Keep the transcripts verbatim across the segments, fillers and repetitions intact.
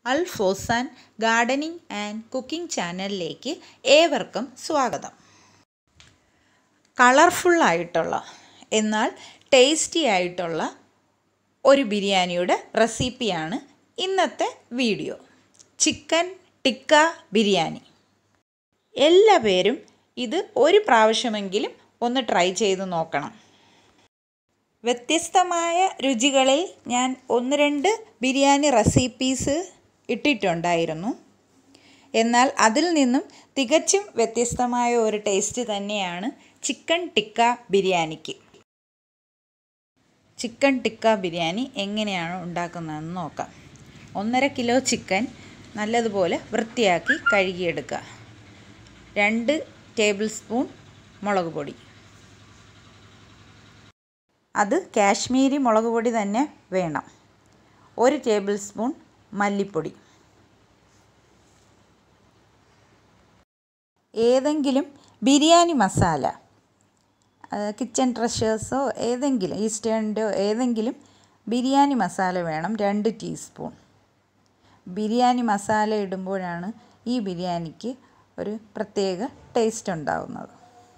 അൽ-ഫോസാൻ gardening and cooking ചാനലിലേക്ക് ഏവർക്കും സ്വാഗതം. കളർഫുള്ളായിട്ടുള്ള എന്നാൽ ടേസ്റ്റി ആയിട്ടുള്ള ഒരു ബിരിയാണിയുടെ റെസിപ്പിയാണ് ഇന്നത്തെ വീഡിയോ. ചിക്കൻ ടിക്ക ബിരിയാണി. എല്ലാ പേരും ഇത് ഒരു പ്രാവശ്യമെങ്കിലും ഒന്ന് ട്രൈ ചെയ്ത് നോക്കണം. വ്യത്യസ്തമായ രുചികളിൽ ഞാൻ ഒന്ന് രണ്ട് ബിരിയാണി റെസിപ്പീസ് ഇട്ടിട്ടുണ്ടായിരുന്നു. എന്നാൽ അതിൽ നിന്നും തികച്ചും വ്യത്യസ്തമായ ഒരു ടേസ്റ്റ് തന്നെയാണ് ചിക്കൻ ടിക്ക ബിരിയാണിക്ക്. ചിക്കൻ ടിക്ക ബിരിയാണി എങ്ങനെയാണ് ഉണ്ടാക്കുന്നതെന്ന് നോക്കാം. ഒന്നര കിലോ ചിക്കൻ നല്ലതുപോലെ വൃത്തിയാക്കി കഴുകിയെടുക്കുക. രണ്ട് ടേബിൾ സ്പൂൺ മുളക് പൊടി, അത് കാശ്മീരി മുളക് പൊടി തന്നെ വേണം. ഒരു ടേബിൾ സ്പൂൺ മല്ലിപ്പൊടി, ഏതെങ്കിലും ബിരിയാണി മസാല, കിച്ചൺ ട്രഷേഴ്സോ ഏതെങ്കിലും ഈസ്റ്റേണിൻ്റെയോ ഏതെങ്കിലും ബിരിയാണി മസാല വേണം, രണ്ട് ടീസ്പൂൺ. ബിരിയാണി മസാല ഇടുമ്പോഴാണ് ഈ ബിരിയാണിക്ക് ഒരു പ്രത്യേക ടേസ്റ്റ് ഉണ്ടാകുന്നത്.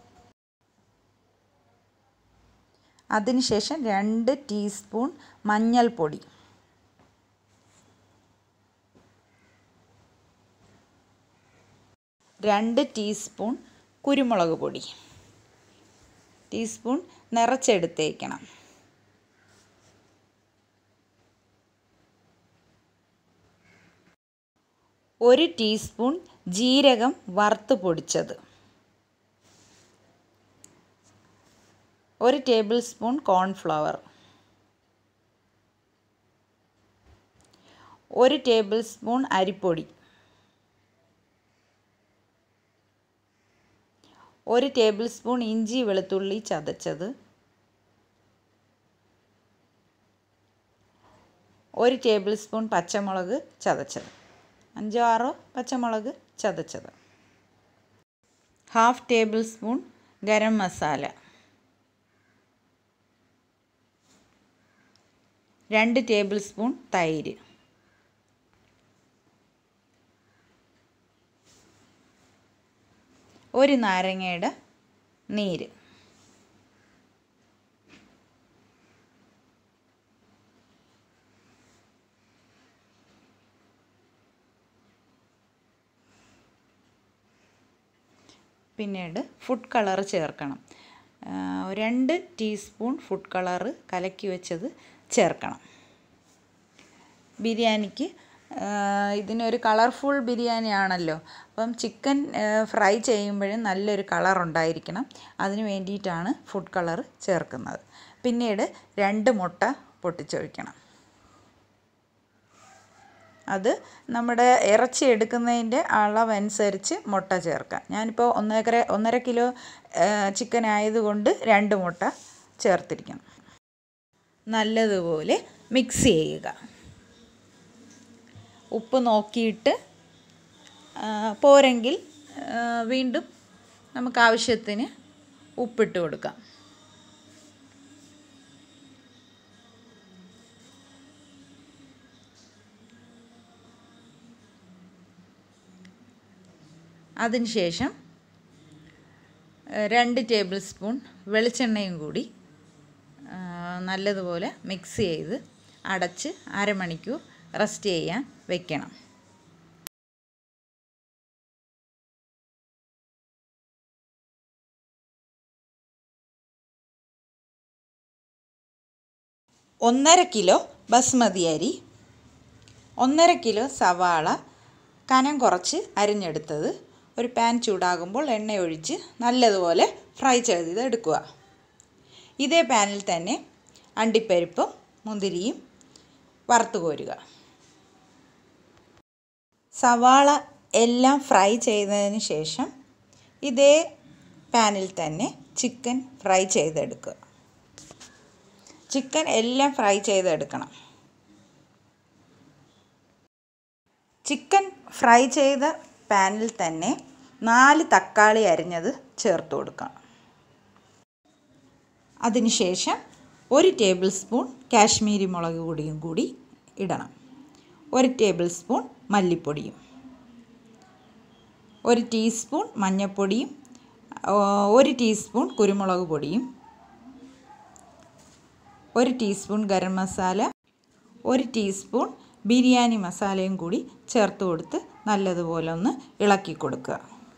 അതിനുശേഷം രണ്ട് ടീസ്പൂൺ മഞ്ഞൾപ്പൊടി, രണ്ട് ടീസ്പൂൺ കുരുമുളക് പൊടി, ടീസ്പൂൺ നിറച്ചെടുത്തേക്കണം. ഒരു ടീസ്പൂൺ ജീരകം വറുത്ത് പൊടിച്ചത്, ഒരു ടേബിൾ സ്പൂൺ കോൺഫ്ലവർ, ഒരു ടേബിൾ സ്പൂൺ അരിപ്പൊടി, ഒരു ടേബിൾ സ്പൂൺ ഇഞ്ചി വെളുത്തുള്ളി ചതച്ചത്, ഒരു ടേബിൾ സ്പൂൺ പച്ചമുളക് ചതച്ചത്, അഞ്ചോ ആറോ പച്ചമുളക് ചതച്ചത്, half table spoon garam masala, രണ്ട് ടേബിൾ സ്പൂൺ തൈര്, ഒരു നാരങ്ങയുടെ നീര്, പിന്നീട് ഫുഡ് കളർ ചേർക്കണം. രണ്ട് ടീസ്പൂൺ ഫുഡ് കളറ് കലക്കി വെച്ചത് ചേർക്കണം. ബിരിയാണിക്ക് ഇതിനൊരു കളർഫുൾ ബിരിയാണി ആണല്ലോ, അപ്പം ചിക്കൻ ഫ്രൈ ചെയ്യുമ്പോഴും നല്ലൊരു കളർ ഉണ്ടായിരിക്കണം. അതിന് വേണ്ടിയിട്ടാണ് ഫുഡ് കളർ ചേർക്കുന്നത്. പിന്നീട് രണ്ട് മുട്ട പൊട്ടിച്ചൊഴിക്കണം. അത് നമ്മുടെ ഇറച്ചി എടുക്കുന്നതിൻ്റെ അളവനുസരിച്ച് മുട്ട ചേർക്കാം. ഞാനിപ്പോൾ ഒന്നര ഒന്നര കിലോ ചിക്കൻ ആയതുകൊണ്ട് രണ്ട് മുട്ട ചേർത്തിരിക്കണം. നല്ലതുപോലെ മിക്സ് ചെയ്യുക. ഉപ്പ് നോക്കിയിട്ട് പോരെങ്കിൽ വീണ്ടും നമുക്ക് ആവശ്യത്തിന് ഉപ്പിട്ട് കൊടുക്കാം. അതിനുശേഷം രണ്ട് ടേബിൾ സ്പൂൺ വെളിച്ചെണ്ണയും കൂടി നല്ലതുപോലെ മിക്സ് ചെയ്ത് അടച്ച് അരമണിക്കൂർ റെസ്റ്റ് ചെയ്യാൻ വെക്കണം. ഒന്നര കിലോ ബസ്മതി അരി, ഒന്നര കിലോ സവാള കനം കുറച്ച് അരിഞ്ഞെടുത്തത് ഒരു പാൻ ചൂടാകുമ്പോൾ എണ്ണ ഒഴിച്ച് നല്ലതുപോലെ ഫ്രൈ ചെയ്ത് എടുക്കുക. ഇതേ പാനിൽ തന്നെ അണ്ടിപ്പരിപ്പും മുന്തിരിയും വറുത്ത് കോരുക. സവാള എല്ലാം ഫ്രൈ ചെയ്തതിന് ശേഷം ഇതേ പാനിൽ തന്നെ ചിക്കൻ ഫ്രൈ ചെയ്തെടുക്കുക. ചിക്കൻ എല്ലാം ഫ്രൈ ചെയ്തെടുക്കണം. ചിക്കൻ ഫ്രൈ ചെയ്ത പാനിൽ തന്നെ നാല് തക്കാളി അരിഞ്ഞത് ചേർത്ത് കൊടുക്കണം. അതിനുശേഷം ഒരു ടേബിൾ സ്പൂൺ കാശ്മീരി മുളക് പൊടിയും കൂടി ഇടണം. ഒരു ടേബിൾ സ്പൂൺ മല്ലിപ്പൊടിയും, ഒരു ടീസ്പൂൺ മഞ്ഞൾപ്പൊടിയും, ഒരു ടീസ്പൂൺ കുരുമുളക് പൊടിയും, ഒരു ടീസ്പൂൺ ഗരം മസാല, ഒരു ടീസ്പൂൺ ബിരിയാണി മസാലയും കൂടി ചേർത്ത് കൊടുത്ത് നല്ലതുപോലെ ഒന്ന് ഇളക്കി കൊടുക്കുക.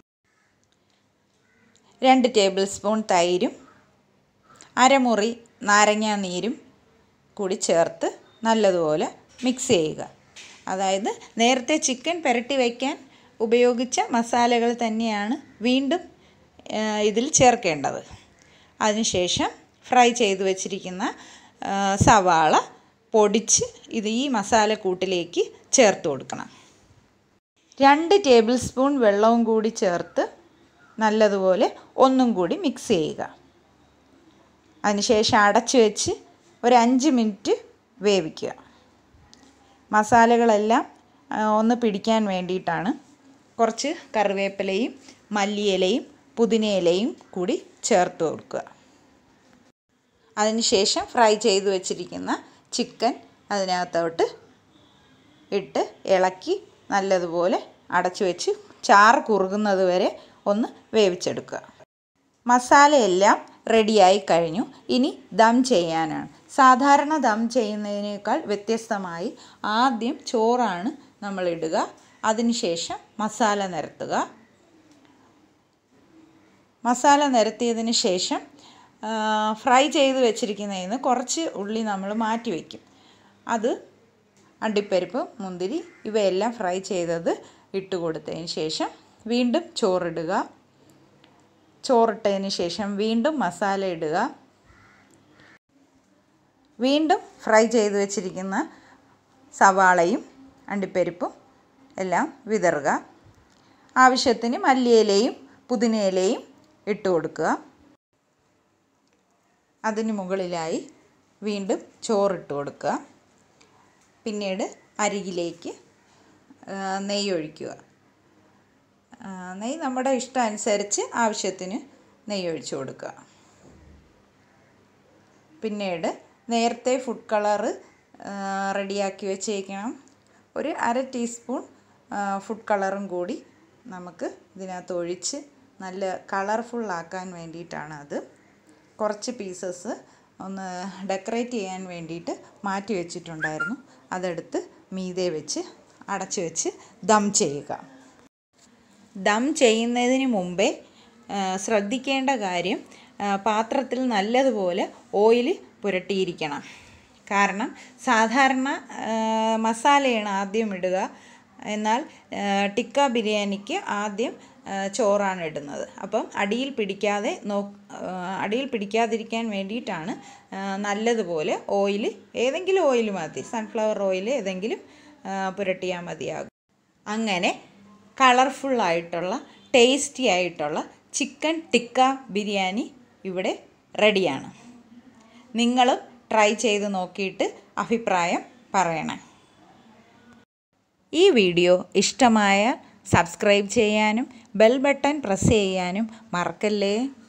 രണ്ട് ടേബിൾ സ്പൂൺ തൈരും അരമുറി നാരങ്ങാ നീരും കൂടി ചേർത്ത് നല്ലതുപോലെ മിക്സ് ചെയ്യുക. അതായത് നേരത്തെ ചിക്കൻ പുരട്ടി വയ്ക്കാൻ ഉപയോഗിച്ച മസാലകൾ തന്നെയാണ് വീണ്ടും ഇതിൽ ചേർക്കേണ്ടത്. അതിനുശേഷം ഫ്രൈ ചെയ്ത് വച്ചിരിക്കുന്ന സവാള പൊടിച്ച് ഇത് ഈ മസാലക്കൂട്ടിലേക്ക് ചേർത്ത് കൊടുക്കണം. രണ്ട് ടേബിൾ സ്പൂൺ വെള്ളവും കൂടി ചേർത്ത് നല്ലതുപോലെ ഒന്നും കൂടി മിക്സ് ചെയ്യുക. അതിനുശേഷം അടച്ചു വെച്ച് ഒരു അഞ്ച് മിനിറ്റ് വേവിക്കുക. മസാലകളെല്ലാം ഒന്ന് പിടിക്കാൻ വേണ്ടിയിട്ടാണ്. കുറച്ച് കറിവേപ്പിലയും മല്ലിയിലയും പുതിനയിലയും കൂടി ചേർത്ത് കൊടുക്കുക. അതിനുശേഷം ഫ്രൈ ചെയ്ത് വെച്ചിരിക്കുന്ന ചിക്കൻ അതിനകത്തോട്ട് ഇട്ട് ഇളക്കി നല്ലതുപോലെ അടച്ചു വെച്ച് ചാറ് കുറുകുന്നത് വരെ ഒന്ന് വേവിച്ചെടുക്കുക. മസാലയെല്ലാം റെഡിയായി കഴിഞ്ഞു. ഇനി ദം ചെയ്യാനാണ്. സാധാരണ ദം ചെയ്യുന്നതിനേക്കാൾ വ്യത്യസ്തമായി ആദ്യം ചോറാണ് നമ്മൾ ഇടുക. അതിനുശേഷം മസാല നിരത്തുക. മസാല നിരത്തിയതിന് ശേഷം ഫ്രൈ ചെയ്ത് വെച്ചിരിക്കുന്നതിൽ നിന്ന് കുറച്ച് ഉള്ളി നമ്മൾ മാറ്റി വയ്ക്കും. അത് അണ്ടിപ്പരിപ്പ് മുന്തിരി ഇവയെല്ലാം ഫ്രൈ ചെയ്തത് ഇട്ട് കൊടുത്തതിന് ശേഷം വീണ്ടും ചോറിടുക. ചോറിട്ടതിന് ശേഷം വീണ്ടും മസാല ഇടുക. വീണ്ടും ഫ്രൈ ചെയ്ത് വെച്ചിരിക്കുന്ന സവാളയും അണ്ടിപ്പരിപ്പും എല്ലാം വിതറുക. ആവശ്യത്തിന് മല്ലിയിലയും പുതിനയിലയും ഇട്ട് കൊടുക്കുക. അതിന് മുകളിലായി വീണ്ടും ചോറിട്ട് കൊടുക്കുക. പിന്നീട് അരികിലേക്ക് നെയ്യ് ഒഴിക്കുക. നെയ്യ് നമ്മുടെ ഇഷ്ടം അനുസരിച്ച് ആവശ്യത്തിന് നെയ്യ് ഒഴിച്ചു കൊടുക്കുക. പിന്നീട് നേരത്തെ ഫുഡ് കളറ് റെഡിയാക്കി വെച്ചേക്കണം. ഒരു അര ടീസ്പൂൺ ഫുഡ് കളറും കൂടി നമുക്ക് ഇതിനകത്ത് ഒഴിച്ച് നല്ല കളർഫുള്ളാക്കാൻ വേണ്ടിയിട്ടാണ് അത്. കുറച്ച് പീസസ് ഒന്ന് ഡെക്കറേറ്റ് ചെയ്യാൻ വേണ്ടിയിട്ട് മാറ്റി വെച്ചിട്ടുണ്ടായിരുന്നു. അതെടുത്ത് മീതെ വെച്ച് അടച്ചു വെച്ച് ദം ചെയ്യുക. ദം ചെയ്യുന്നതിന് മുമ്പേ ശ്രദ്ധിക്കേണ്ട കാര്യം പാത്രത്തിൽ നല്ലതുപോലെ ഓയിൽ പുരട്ടിയിരിക്കണം. കാരണം സാധാരണ മസാലയാണ് ആദ്യം ഇടുക. എന്നാൽ ടിക്ക ബിരിയാണിക്ക് ആദ്യം ചോറാണ് ഇടുന്നത്. അപ്പം അടിയിൽ പിടിക്കാതെ നോ അടിയിൽ പിടിക്കാതിരിക്കാൻ വേണ്ടിയിട്ടാണ് നല്ലതുപോലെ ഓയിൽ, ഏതെങ്കിലും ഓയിൽ മതി, സൺഫ്ലവർ ഓയിൽ ഏതെങ്കിലും പുരട്ടിയാൽ മതിയാകും. അങ്ങനെ കളർഫുള്ളായിട്ടുള്ള ടേസ്റ്റി ആയിട്ടുള്ള ചിക്കൻ ടിക്ക ബിരിയാണി ഇവിടെ റെഡിയാണ്. നിങ്ങളും ട്രൈ ചെയ്ത് നോക്കിയിട്ട് അഭിപ്രായം പറയണേ. ഈ വീഡിയോ ഇഷ്ടമായ സബ്സ്ക്രൈബ് ചെയ്യാനും ബെൽ ബട്ടൺ പ്രസ് ചെയ്യാനും മറക്കല്ലേ.